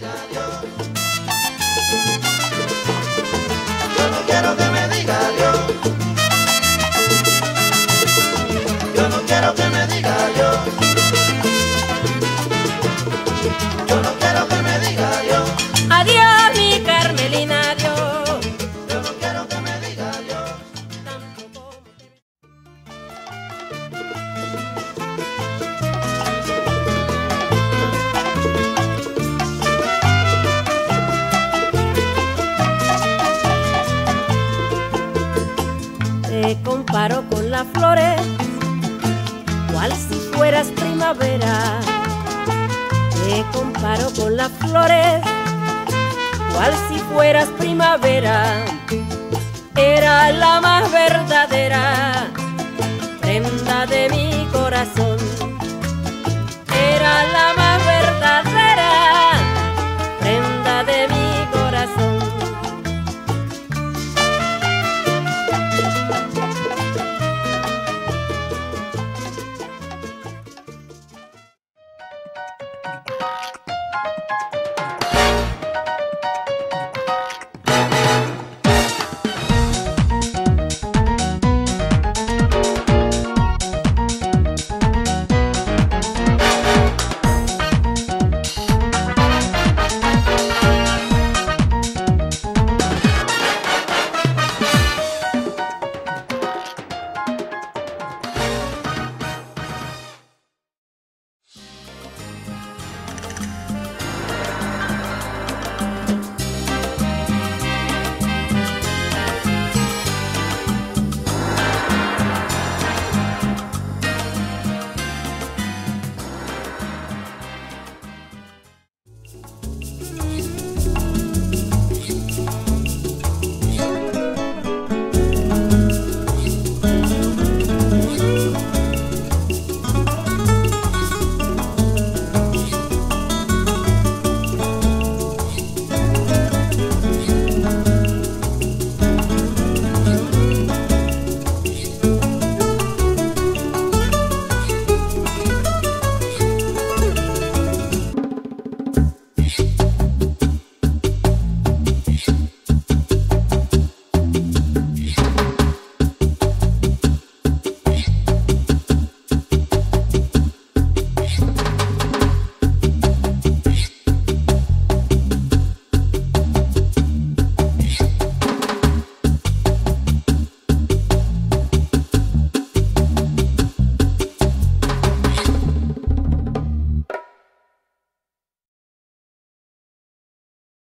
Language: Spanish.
diga adiós. Yo no quiero que me diga adiós. Yo no quiero que me diga adiós. Yo no quiero que me diga adiós. Adiós, mi Carmelina, adiós. Yo no quiero que me diga adiós. Te comparo con las flores, cual si fueras primavera. Te comparo con las flores, cual si fueras primavera. Era la más verdadera prenda de mi corazón. Era la más verdadera